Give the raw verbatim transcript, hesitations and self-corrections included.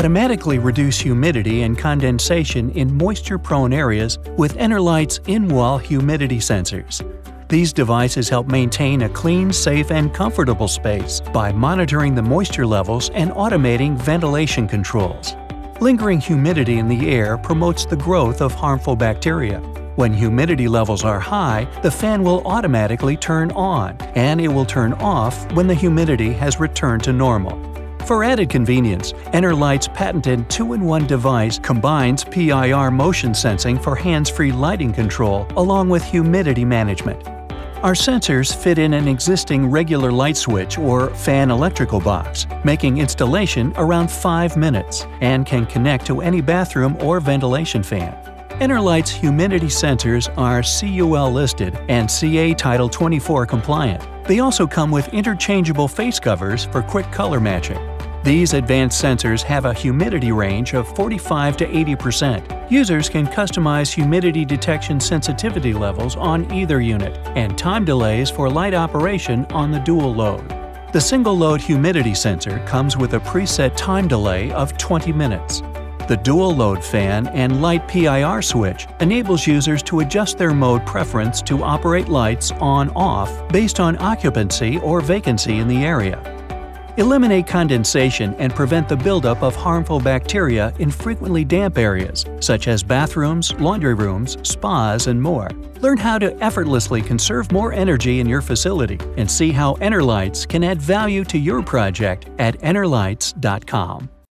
automatically reduce humidity and condensation in moisture-prone areas with Enerlites in-wall humidity sensors. These devices help maintain a clean, safe, and comfortable space by monitoring the moisture levels and automating ventilation controls. Lingering humidity in the air promotes the growth of harmful bacteria. When humidity levels are high, the fan will automatically turn on, and it will turn off when the humidity has returned to normal. For added convenience, Enerlites' patented two in one device combines P I R motion sensing for hands-free lighting control along with humidity management. Our sensors fit in an existing regular light switch or fan electrical box, making installation around five minutes, and can connect to any bathroom or ventilation fan. Enerlites' humidity sensors are C U L listed and C A Title twenty-four compliant. They also come with interchangeable face covers for quick color matching. These advanced sensors have a humidity range of forty-five to eighty percent. Users can customize humidity detection sensitivity levels on either unit and time delays for light operation on the dual load. The single-load humidity sensor comes with a preset time delay of twenty minutes. The dual-load fan and light P I R switch enables users to adjust their mode preference to operate lights on-off based on occupancy or vacancy in the area. Eliminate condensation and prevent the buildup of harmful bacteria in frequently damp areas, such as bathrooms, laundry rooms, spas, and more. Learn how to effortlessly conserve more energy in your facility and see how Enerlites can add value to your project at enerlites dot com.